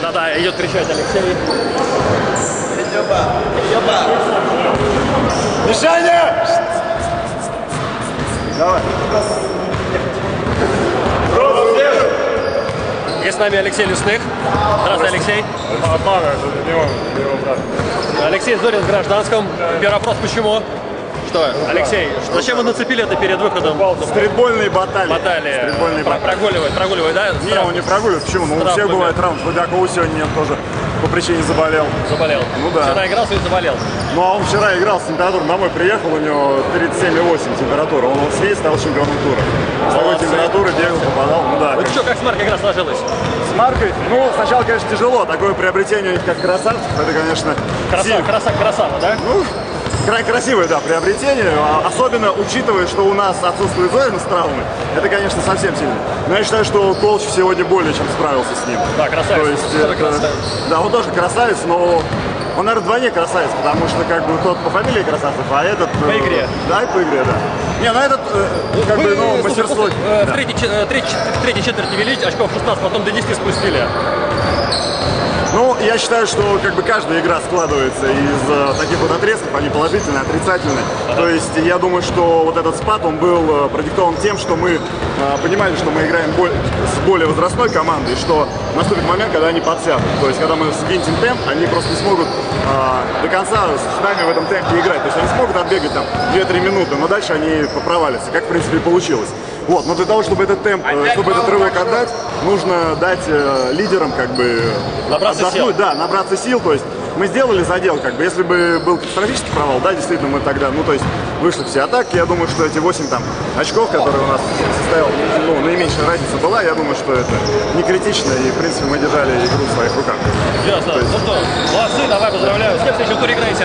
Да-да, идет кричать Алексей. Мишаня! Давай. И с нами Алексей Лесных. Здравствуй, Алексей. Алексей Зорин в гражданском. Первый вопрос, почему? Что, Алексей, зачем вы нацепили это перед выходом? Стритбольные баталии. Стритбольные баталии. Прогуливает, да? Не, он не прогуливает. Почему? Ну, у всех бывает раунд. Худякова сегодня тоже по причине заболел. Заболел? Ну да. Вчера играл, сегодня заболел? Ну, а он вчера играл с температурой. Домой приехал, у него 37,8 температура. Он вот с ней стал чемпионом тура. С такой температурой бегал, попадал. Ну да. Вот что, как с Маркой игра сложилась? С Маркой? Ну, сначала, конечно, тяжело. Такое приобретение у них как красавцев. Это, конечно, Красава, да? Ну, красивое, да, приобретение, особенно учитывая, что у нас отсутствует Зорин с травмой, это, конечно, совсем сильно. Но я считаю, что Колч сегодня более чем справился с ним. Да, красавец. То есть, да, он тоже красавец, но он, наверное, вдвойне красавец, потому что, как бы, тот по фамилии Красавцев, а этот... По игре. Да, и по игре, да. Не, ну этот, как бы, ну, мастерство... В третьей четверти вели, очков 16, потом до 10 спустили. Ну, я считаю, что как бы каждая игра складывается из таких вот отрезков, они положительные, отрицательные. То есть я думаю, что вот этот спад, он был продиктован тем, что мы понимали, что мы играем с более возрастной командой, что наступит момент, когда они подсядут. То есть когда мы сгинтим темп, они просто не смогут до конца с нами в этом темпе играть. То есть они смогут отбегать там 2-3 минуты, но дальше они провалятся, как в принципе и получилось. Вот, но для того, чтобы этот темп, чтобы этот рывок отдать, нужно дать лидерам как бы отдохнуть, да, набраться сил. То есть мы сделали задел, как бы, если бы был катастрофический провал, да, действительно мы тогда, ну то есть вышли все атаки. Я думаю, что эти 8 там очков, которые у нас состоял, ну, наименьшая разница была, я думаю, что это не критично, и в принципе мы держали игру в своих руках. Ясно. Ну что, молодцы, давай, поздравляю. С кем в следующем туре играете?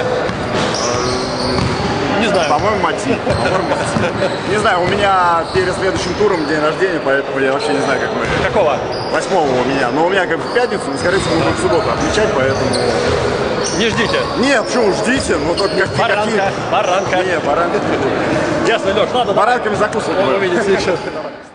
Не знаю. По-моему, Мати. Не знаю, у меня перед следующим туром день рождения, поэтому я вообще не знаю, как мы... Какого? 8-го у меня. Но у меня как бы в пятницу, но, скорее всего, мы будем в субботу отмечать, поэтому... Не ждите. Не, почему ждите? Ну, только как Баранка. Не, баранка. Ясно, Леш, ладно. Баранками закусывать. Увидимся еще.